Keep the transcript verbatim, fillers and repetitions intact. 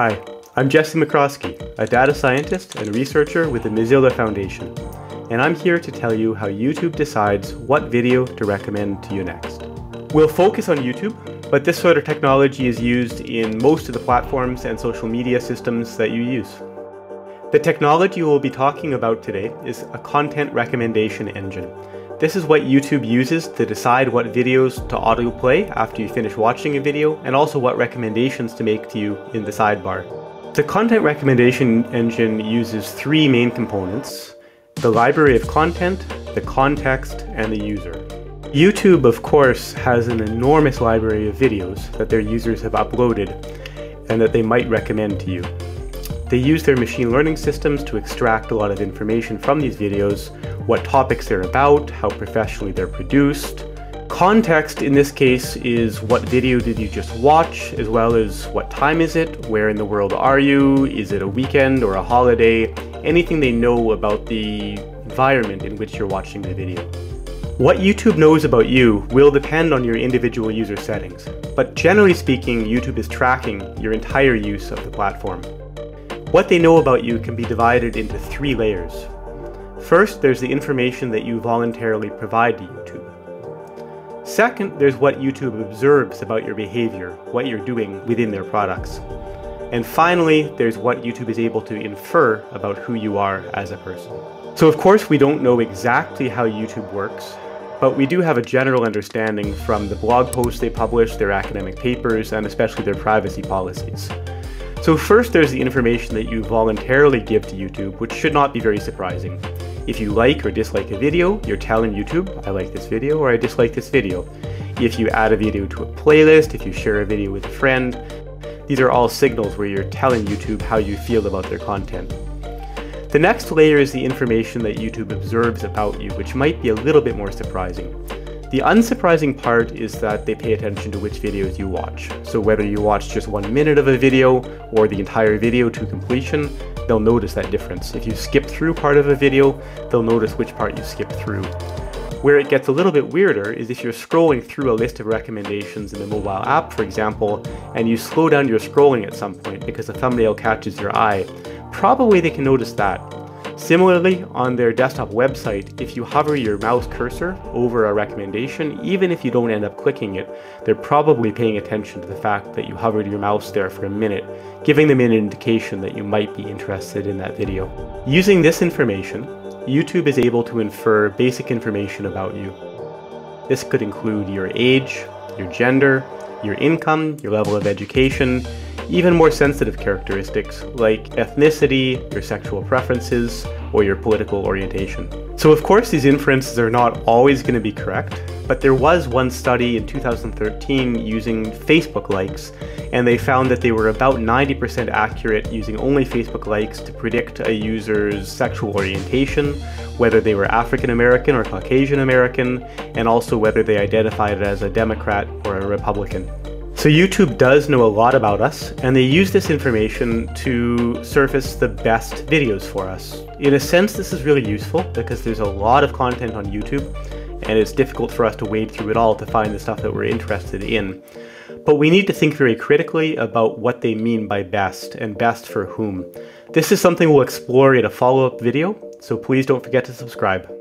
Hi, I'm Jesse McCrosky, a data scientist and researcher with the Mozilla Foundation, and I'm here to tell you how YouTube decides what video to recommend to you next. We'll focus on YouTube, but this sort of technology is used in most of the platforms and social media systems that you use. The technology we'll be talking about today is a content recommendation engine. This is what YouTube uses to decide what videos to autoplay after you finish watching a video, and also what recommendations to make to you in the sidebar. The content recommendation engine uses three main components: the library of content, the context, and the user. YouTube, of course, has an enormous library of videos that their users have uploaded and that they might recommend to you. They use their machine learning systems to extract a lot of information from these videos, what topics they're about, how professionally they're produced. Context in this case is what video did you just watch, as well as what time is it, where in the world are you, is it a weekend or a holiday, anything they know about the environment in which you're watching the video. What YouTube knows about you will depend on your individual user settings, but generally speaking, YouTube is tracking your entire use of the platform. What they know about you can be divided into three layers. First, there's the information that you voluntarily provide to YouTube. Second, there's what YouTube observes about your behavior, what you're doing within their products. And finally, there's what YouTube is able to infer about who you are as a person. So of course, we don't know exactly how YouTube works, but we do have a general understanding from the blog posts they publish, their academic papers, and especially their privacy policies. So first, there's the information that you voluntarily give to YouTube, which should not be very surprising. If you like or dislike a video, you're telling YouTube, I like this video or I dislike this video. If you add a video to a playlist, if you share a video with a friend, these are all signals where you're telling YouTube how you feel about their content. The next layer is the information that YouTube observes about you, which might be a little bit more surprising. The unsurprising part is that they pay attention to which videos you watch. So whether you watch just one minute of a video or the entire video to completion, they'll notice that difference. If you skip through part of a video, they'll notice which part you skipped through. Where it gets a little bit weirder is if you're scrolling through a list of recommendations in the mobile app, for example, and you slow down your scrolling at some point because a thumbnail catches your eye, probably they can notice that. Similarly, on their desktop website, if you hover your mouse cursor over a recommendation, even if you don't end up clicking it, they're probably paying attention to the fact that you hovered your mouse there for a minute, giving them an indication that you might be interested in that video. Using this information, YouTube is able to infer basic information about you. This could include your age, your gender, your income, your level of education, even more sensitive characteristics like ethnicity, your sexual preferences, or your political orientation. So of course these inferences are not always going to be correct, but there was one study in two thousand thirteen using Facebook likes, and they found that they were about ninety percent accurate using only Facebook likes to predict a user's sexual orientation, whether they were African American or Caucasian American, and also whether they identified as a Democrat or a Republican. So YouTube does know a lot about us, and they use this information to surface the best videos for us. In a sense, this is really useful because there's a lot of content on YouTube, and it's difficult for us to wade through it all to find the stuff that we're interested in. But we need to think very critically about what they mean by best, and best for whom. This is something we'll explore in a follow-up video, so please don't forget to subscribe.